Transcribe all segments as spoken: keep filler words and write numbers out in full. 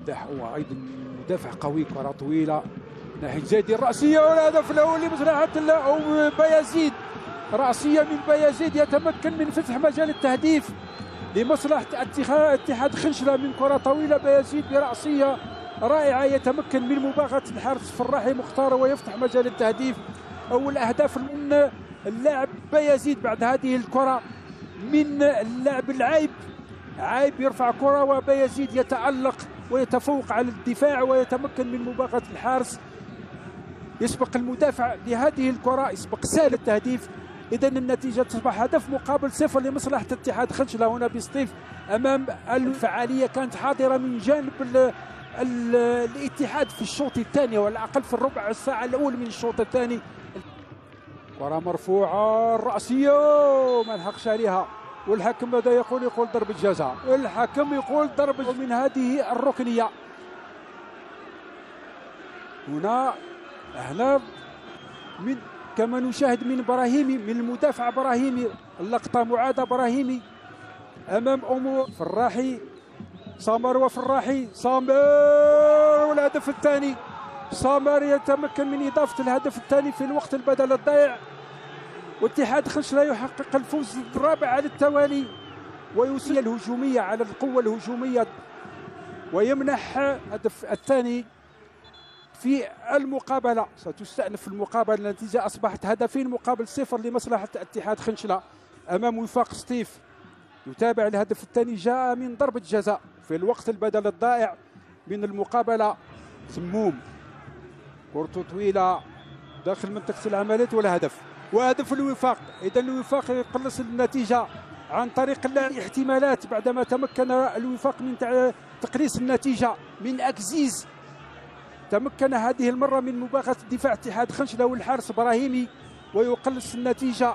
فلاح هو ايضا مدافع قوي، كره طويله ناحيه زيدي الراسيه، والهدف الاول لمصلحه او بايزيد. راسيه من بايزيد يتمكن من فتح مجال التهديف لمصلحه اتحاد خنشله من كره طويله. بايزيد براسيه رائعه يتمكن من مباغته الحارس فراحي مختار ويفتح مجال التهديف. اول اهداف من اللاعب بايزيد بعد هذه الكره من اللاعب العايب. عايب يرفع كره وبايزيد يتألق ويتفوق على الدفاع ويتمكن من مباغته الحارس. يسبق المدافع لهذه الكره، يسبق سال التهديف. اذا النتيجه تصبح هدف مقابل صفر لمصلحه اتحاد خنشله هنا بسطيف. امام الفعاليه كانت حاضره من جانب ال ال الاتحاد في الشوط الثاني، وعلى الاقل في الربع الساعه الاولى من الشوط الثاني. كره مرفوعه الراسيه ما لحقش عليها، والحكم ماذا يقول؟ يقول ضربه جزاء. الحكم يقول ضربه من هذه الركنيه. هنا هنا من كما نشاهد من ابراهيمي، من المدافع ابراهيمي، اللقطه معاده ابراهيمي امام امو فراحي. سامر وفراحي، سامر والهدف الثاني. سامر يتمكن من اضافه الهدف الثاني في الوقت البدل الضائع، واتحاد خنشله يحقق الفوز الرابع على التوالي ويوصل الهجوميه على القوه الهجوميه ويمنح الهدف الثاني في المقابله. ستستأنف المقابله، النتيجه اصبحت هدفين مقابل صفر لمصلحه اتحاد خنشله امام وفاق سطيف. يتابع الهدف الثاني جاء من ضربه جزاء في الوقت البدل الضائع من المقابله. سموم كرة طويله داخل منطقه العمليات والهدف، وهدف الوفاق. اذا الوفاق يقلص النتيجه عن طريق الاحتمالات بعدما تمكن الوفاق من تقليص النتيجه من اكزيز. تمكن هذه المره من مباغته دفاع اتحاد خنشله والحارس ابراهيمي ويقلص النتيجه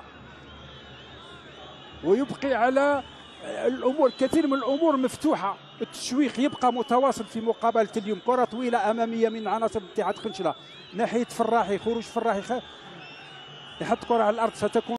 ويبقي على الامور كثير من الامور مفتوحه. التشويق يبقى متواصل في مقابله اليوم. كره طويله اماميه من عناصر اتحاد خنشله ناحيه فراحي، خروج فراحي يحط كره على الارض ستكون